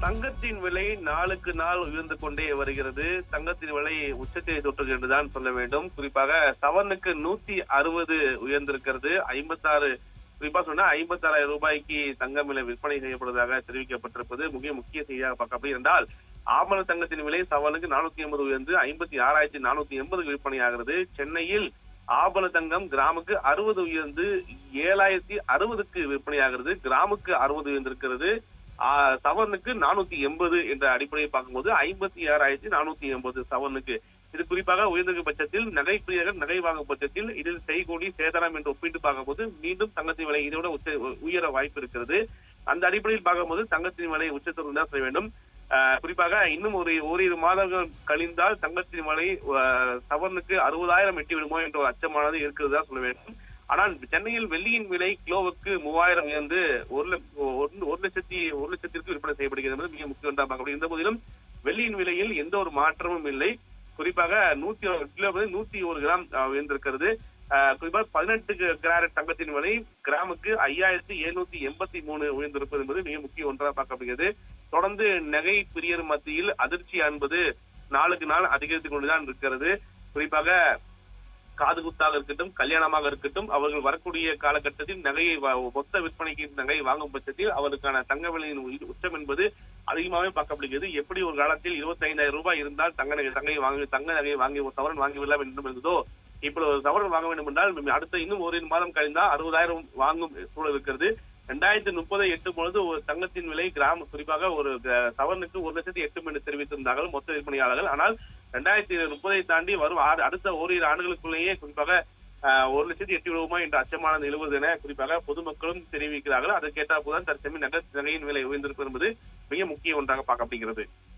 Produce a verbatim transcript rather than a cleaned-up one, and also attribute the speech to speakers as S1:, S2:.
S1: தங்கத்தின் விலை நாளுக்கு நாள் உயர்ந்து கொண்டே வருகிறது. தங்கத்தின் விலை உச்சத்தை தொட்டது என்றுதான் சொல்ல வேண்டும். குறிப்பாக சவரனுக்கு நூத்தி அறுபது உயர்ந்திருக்கிறது. ஐம்பத்தி ஆறு குறிப்பா சொன்னா ஐம்பத்தி ஆறாயிரம் ரூபாய்க்கு தங்கம் விலை விற்பனை செய்யப்படுவதாக தெரிவிக்கப்பட்டிருப்பது மிக முக்கிய செய்தியாக பார்க்கப்படும். என்றால் ஆபரண தங்கத்தின் விலை சவரனுக்கு நானூத்தி எண்பது உயர்ந்து ஐம்பத்தி ஆறாயிரத்தி நானூத்தி எண்பதுக்கு விற்பனையாகிறது. சென்னையில் ஆபரண தங்கம் கிராமுக்கு அறுபது உயர்ந்து ஏழாயிரத்தி அறுபதுக்கு விற்பனையாகிறது. கிராமுக்கு அறுபது உயர்ந்திருக்கிறது. சவரனுக்கு நானூத்தி எண்பது என்ற அடிப்படையை பார்க்கும்போது ஐம்பத்தி ஆறாயிரத்தி நானூத்தி எண்பது சவரனுக்கு. இது குறிப்பாக உயர்ந்திருக்கும் பட்சத்தில் நகை பிரியர்கள் நகை வாங்கும் பட்சத்தில் இதில் செய்கூலி சேதாரம் என்று ஒப்பிட்டு பார்க்கும்போது மீண்டும் தங்கத்தின் விலை இதோட உச்ச உயர வாய்ப்பு இருக்கிறது. அந்த அடிப்படையில் பார்க்கும்போது தங்கத்தின் விலை உச்சத்துடன் தான் செய்ய வேண்டும். குறிப்பாக இன்னும் ஒரு ஓரிரு மாதங்கள் கழிந்தால் தங்கத்தின் விலை சவரனுக்கு அறுபதாயிரம் எட்டி விடுமோ என்ற ஒரு அச்சமானது இருக்கிறதா சொல்ல வேண்டும். ஆனால் சென்னையில் வெள்ளியின் விலை கிலோவுக்கு மூவாயிரம் உயர்ந்து ஒரு ஒரு லட்சத்தி ஒரு லட்சத்திற்கு விற்பனை செய்யப்படுகிறது என்பது மிக முக்கியம் என்று பார்க்கப்படும். இந்த போதிலும் வெள்ளியின் விலையில் எந்த ஒரு மாற்றமும் இல்லை. குறிப்பாக நூத்தி கிலோ நூத்தி ஒரு கிராம் உயர்ந்திருக்கிறது. குறிப்பாக பதினெட்டு கிராரட் தங்கத்தின் விலை கிராமுக்கு ஐயாயிரத்தி எழுநூத்தி எண்பத்தி மூணு உயர்ந்திருப்பது என்பது மிக முக்கிய ஒன்றாக பார்க்கப்படுகிறது. தொடர்ந்து நகை பிரியர் மத்தியில் அதிர்ச்சி என்பது நாளுக்கு நாள் அதிகரித்துக் கொண்டுதான் இருக்கிறது. குறிப்பாக காது குத்தாக இருக்கட்டும், கல்யாணமாக இருக்கட்டும், அவர்கள் வரக்கூடிய காலகட்டத்தில் நகையை மொத்த விற்பனைக்கு நகை வாங்கும் பட்சத்தில் அவருக்கான தங்க விலையின் உச்சம் என்பது அதிகமாகவே பார்க்கப்படுகிறது. எப்படி ஒரு காலத்தில் இருபத்தி ஐந்தாயிரம் ரூபாய் இருந்தால் தங்க நகை தங்கை வாங்கி தங்க நகையை வாங்கி ஒரு சவரன் வாங்கி விடலாம் வேண்டும் என்பதோ இப்படி ஒரு சவரன் வாங்க வேண்டும் என்றால் அடுத்த இன்னும் ஒரு மாதம் கழிந்தால் அறுபதாயிரம் வாங்கும் சூழல் இருக்கிறது. இரண்டாயிரத்தி முப்பதை எட்டும் பொழுது ஒரு தங்கத்தின் விலை கிராம் குறிப்பாக ஒரு சவரனுக்கு ஒரு லட்சத்தி எட்டும் என்று தெரிவித்திருந்தார்கள் மொத்த விற்பனையாளர்கள். ஆனால் இரண்டாயிரத்தி முப்பதை தாண்டி வரும் அடுத்த ஓரிரு ஆண்டுகளுக்குள்ளேயே குறிப்பாக ஒரு லட்சத்தி எட்டு விடுவோமா என்ற அச்சமானது எழுவது என குறிப்பாக பொதுமக்களும் தெரிவிக்கிறார்கள். அதற்கேற்றால் போதுதான் தற்சமயம் நகை நகையின் விலை உயர்ந்திருப்பது என்பது மிக முக்கிய ஒன்றாக பார்க்கப்படுகிறது.